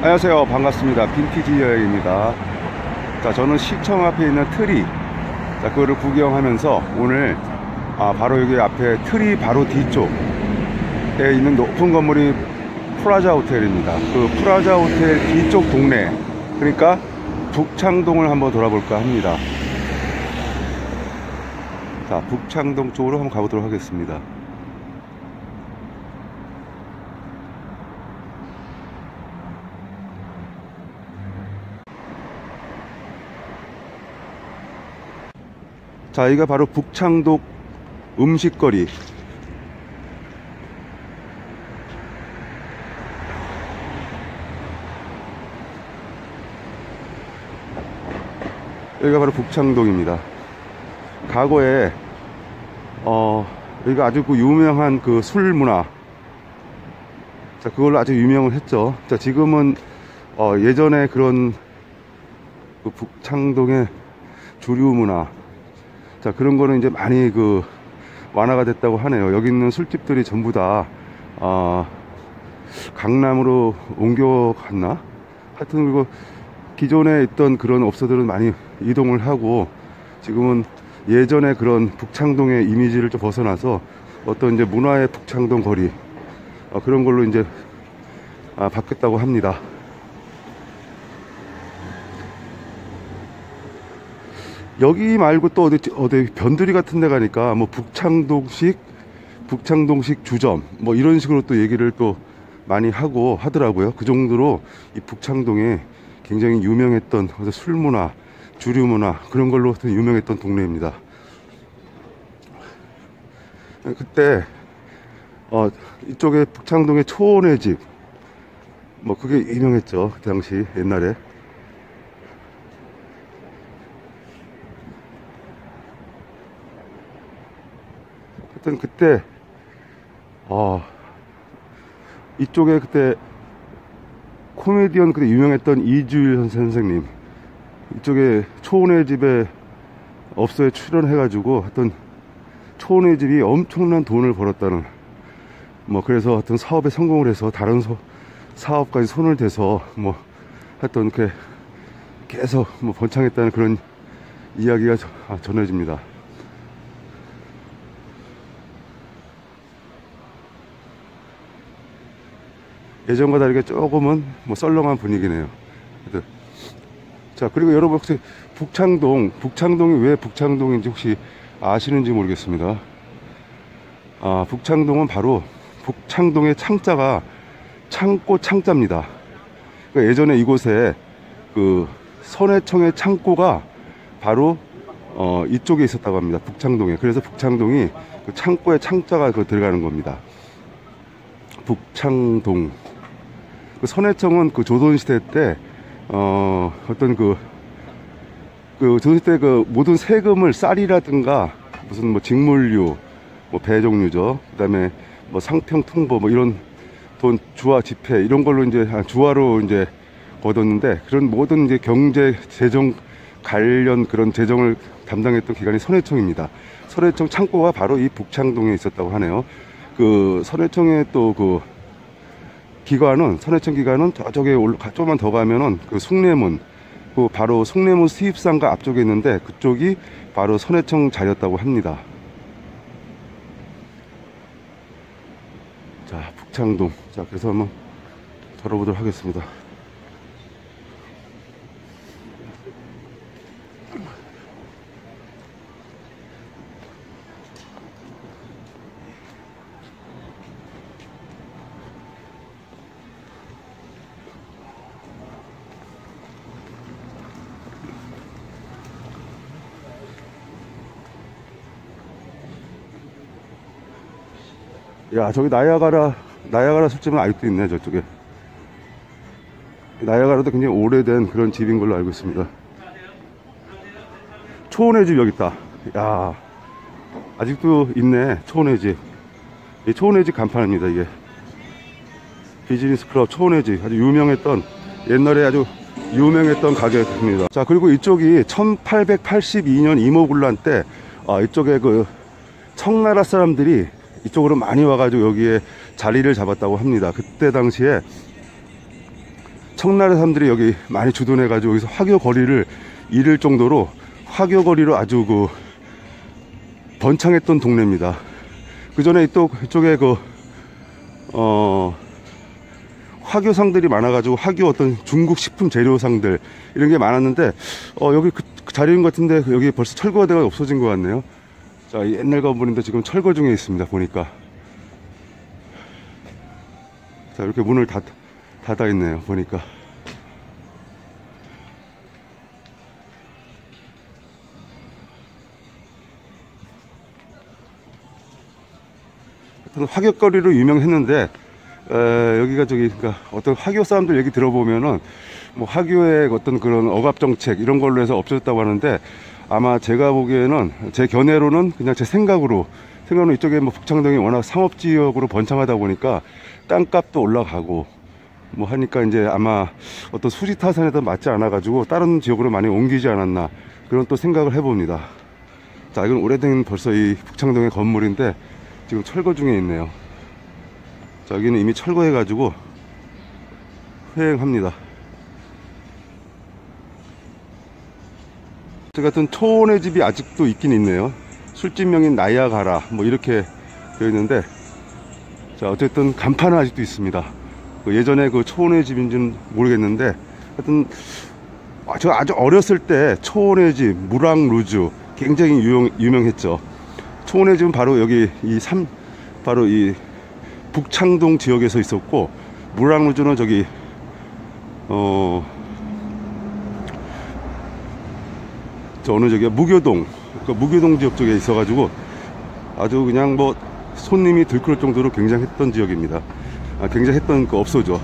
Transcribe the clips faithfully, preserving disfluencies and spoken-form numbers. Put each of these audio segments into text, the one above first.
안녕하세요, 반갑습니다. 빈티지 여행입니다. 자, 저는 시청 앞에 있는 트리, 자, 그거를 구경하면서 오늘 아, 바로 여기 앞에 트리 바로 뒤쪽에 있는 높은 건물이 프라자 호텔입니다. 그 프라자 호텔 뒤쪽 동네, 그러니까 북창동을 한번 돌아볼까 합니다. 자, 북창동 쪽으로 한번 가보도록 하겠습니다. 자, 여기가 바로 북창동 음식거리. 여기가 바로 북창동입니다. 과거에 어 여기가 아주 그 유명한 그 술 문화, 자, 그걸로 아주 유명을 했죠. 자, 지금은 어 예전에 그런 그 북창동의 주류 문화, 자, 그런 거는 이제 많이 그 완화가 됐다고 하네요. 여기 있는 술집들이 전부 다 어, 강남으로 옮겨갔나? 하여튼 그리고 기존에 있던 그런 업소들은 많이 이동을 하고 지금은 예전에 그런 북창동의 이미지를 좀 벗어나서 어떤 이제 문화의 북창동 거리, 어, 그런 걸로 이제 아, 바뀌었다고 합니다. 여기 말고 또 어디, 어디 변두리 같은 데 가니까 뭐 북창동식, 북창동식 주점, 뭐 이런 식으로 또 얘기를 또 많이 하고 하더라고요. 그 정도로 이 북창동에 굉장히 유명했던 술 문화, 주류 문화, 그런 걸로 유명했던 동네입니다. 그때, 어, 이쪽에 북창동의 초원의 집, 뭐 그게 유명했죠. 그 당시, 옛날에. 하여튼 그때 어, 이쪽에 그때 코미디언 그때 유명했던 이주일 선생님, 이쪽에 초원의 집에 업소에 출연해 가지고 하여튼 초원의 집이 엄청난 돈을 벌었다는, 뭐 그래서 하여튼 사업에 성공을 해서 다른 소, 사업까지 손을 대서 뭐 하여튼 이렇게 계속 뭐 번창했다는 그런 이야기가 전해집니다. 예전과 다르게 조금은 뭐 썰렁한 분위기네요. 자, 그리고 여러분 혹시 북창동, 북창동이 왜 북창동인지 혹시 아시는지 모르겠습니다. 아, 북창동은 바로 북창동의 창자가 창고 창자입니다. 그러니까 예전에 이곳에 그 선해청의 창고가 바로 어, 이쪽에 있었다고 합니다. 북창동에. 그래서 북창동이 그 창고에 창자가 그 들어가는 겁니다. 북창동. 그 선해청은 그 조선시대 때, 어, 어떤 그, 그 조선시대 그 모든 세금을 쌀이라든가 무슨 뭐 직물류, 뭐 배 종류죠. 그 다음에 뭐 상평 통보 뭐 이런 돈, 주화 지폐 이런 걸로 이제 주화로 이제 거뒀는데, 그런 모든 이제 경제 재정 관련 그런 재정을 담당했던 기관이 선해청입니다. 선해청 창고가 바로 이 북창동에 있었다고 하네요. 그 선해청의 또 그 기관은, 선해청 기관은 저쪽에 올라, 조금만 더 가면은 그 숭례문, 그 바로 숭례문 수입상가 앞쪽에 있는데 그쪽이 바로 선해청 자리였다고 합니다. 자, 북창동. 자, 그래서 한번 걸어보도록 하겠습니다. 야, 저기 나야가라, 나야가라 술집은 아직도 있네, 저쪽에. 나야가라도 굉장히 오래된 그런 집인 걸로 알고 있습니다. 초원의 집 여기 있다. 야, 아직도 있네, 초원의 집. 이 초원의 집 간판입니다, 이게. 비즈니스 클럽 초원의 집. 아주 유명했던, 옛날에 아주 유명했던 가게입니다. 자, 그리고 이쪽이 천팔백팔십이 년 임오군란 때, 아, 이쪽에 그 청나라 사람들이 이쪽으로 많이 와가지고 여기에 자리를 잡았다고 합니다. 그때 당시에 청나라 사람들이 여기 많이 주둔해 가지고 여기서 화교 거리를 잃을 정도로 화교 거리로 아주 그 번창했던 동네입니다. 그 전에 또 이쪽에 그 어 화교상들이 많아가지고 화교 어떤 중국 식품 재료상들 이런 게 많았는데 어 여기 그, 그 자리인 것 같은데 여기 벌써 철거가 돼가 없어진 것 같네요. 자, 옛날 건물인데 지금 철거 중에 있습니다. 보니까 자, 이렇게 문을 닫, 닫아 있네요. 보니까 화교거리로 유명했는데 에, 여기가 저기 그러니까 어떤 화교 사람들 얘기 들어보면은 뭐 화교의 어떤 그런 억압 정책 이런 걸로 해서 없어졌다고 하는데 아마 제가 보기에는 제 견해로는 그냥 제 생각으로 생각은 이쪽에 뭐 북창동이 워낙 상업지역으로 번창하다 보니까 땅값도 올라가고 뭐 하니까 이제 아마 어떤 수지 타산에도 맞지 않아 가지고 다른 지역으로 많이 옮기지 않았나 그런 또 생각을 해봅니다. 자, 이건 오래된 벌써 이 북창동의 건물인데 지금 철거 중에 있네요. 자, 여기는 이미 철거해 가지고 횡합니다. 저 같은 초원의 집이 아직도 있긴 있네요. 술집명인 나야가라 뭐 이렇게 되어 있는데 자, 어쨌든 간판은 아직도 있습니다. 그 예전에 그 초원의 집인지는 모르겠는데 하여튼 저 아주 어렸을 때 초원의 집 무랑루즈 굉장히 유용, 유명했죠. 초원의 집은 바로 여기 이 삼 바로 이 북창동 지역에서 있었고 무랑루즈는 저기 어 저 어느 저기야 무교동 그 무교동 지역 쪽에 있어가지고 아주 그냥 뭐 손님이 들끓을 정도로 굉장했던 지역입니다. 아, 굉장했던 그 업소죠.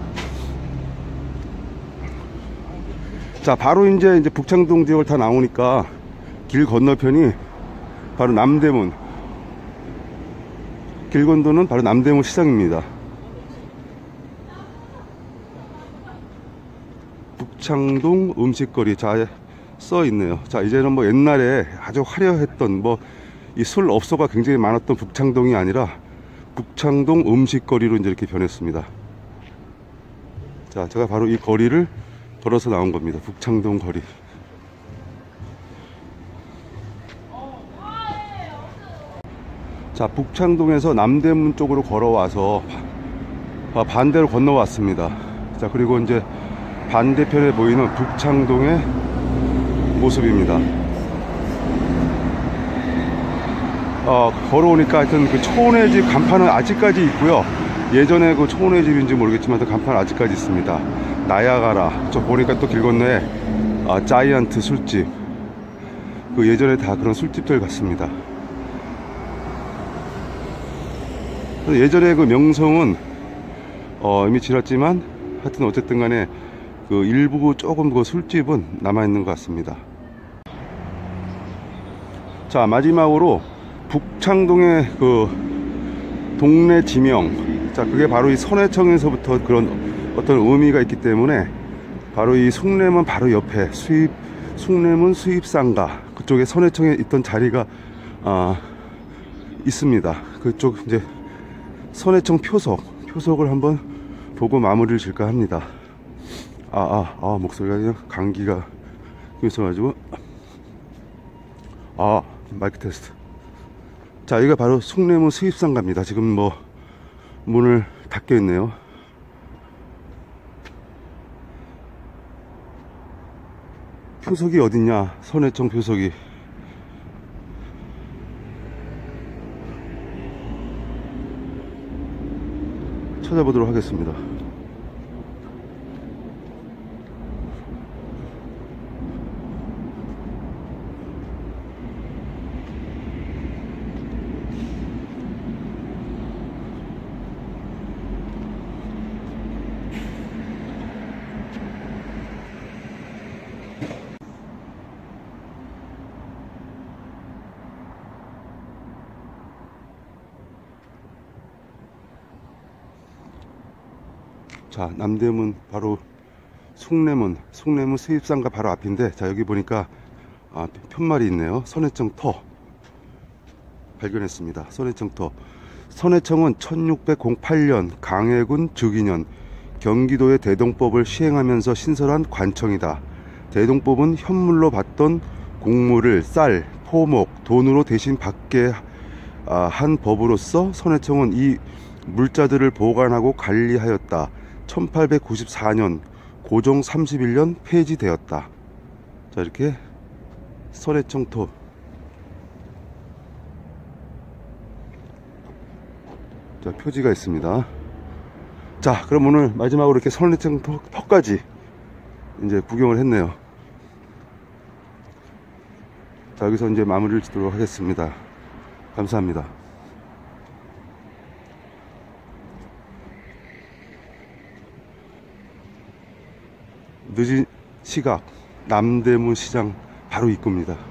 자, 바로 이제 이제 북창동 지역을 다 나오니까 길 건너편이 바로 남대문. 길 건너는 바로 남대문 시장입니다. 북창동 음식거리. 자, 써 있네요. 자, 이제는 뭐 옛날에 아주 화려했던 뭐 이 술 업소가 굉장히 많았던 북창동이 아니라 북창동 음식거리로 이제 이렇게 변했습니다. 자, 제가 바로 이 거리를 걸어서 나온 겁니다. 북창동 거리. 자, 북창동에서 남대문 쪽으로 걸어와서 반대로 건너왔습니다. 자, 그리고 이제 반대편에 보이는 북창동의 모습입니다. 어, 걸어오니까 하여튼 그 초원의 집 간판은 아직까지 있고요. 예전에 그 초원의 집인지 모르겠지만 간판 아직까지 있습니다. 나야가라. 저 보니까 또 길 건너에 아, 자이언트 술집. 그 예전에 다 그런 술집들 같습니다. 예전에 그 명성은 어, 이미 지났지만 하여튼 어쨌든 간에 그 일부 조금 그 술집은 남아있는 것 같습니다. 자, 마지막으로 북창동의 그 동네 지명. 자, 그게 바로 이 선해청에서부터 그런 어떤 의미가 있기 때문에 바로 이 숭례문 바로 옆에 수입 숭례문 수입상가 그쪽에 선해청에 있던 자리가 아, 있습니다. 그쪽 이제 선해청 표석 표석을 한번 보고 마무리를 질까 합니다. 아, 아, 아, 목소리가 그냥 감기가 있어가지고 아, 마이크 테스트. 자, 여기가 바로 숭례문 수입상가입니다. 지금 뭐 문을 닫혀 있네요. 표석이 어딨냐? 선해청 표석이. 찾아보도록 하겠습니다. 자, 남대문 바로 숭례문 숭례문 수입상가 바로 앞인데, 자, 여기 보니까 아, 편말이 있네요. 선해청 터 발견했습니다. 선해청 터. 선해청은 천육백팔 년 강해군 즉위년 경기도의 대동법을 시행하면서 신설한 관청이다. 대동법은 현물로 받던 곡물을 쌀, 포목, 돈으로 대신 받게 한 법으로서 선해청은 이 물자들을 보관하고 관리하였다. 천팔백구십사 년 고종 삼십일 년 폐지되었다. 자, 이렇게 선해청톱. 자, 표지가 있습니다. 자, 그럼 오늘 마지막으로 이렇게 선해청터까지 이제 구경을 했네요. 자, 여기서 이제 마무리를 짓도록 하겠습니다. 감사합니다. 늦은 시각 남대문 시장 바로 입구입니다.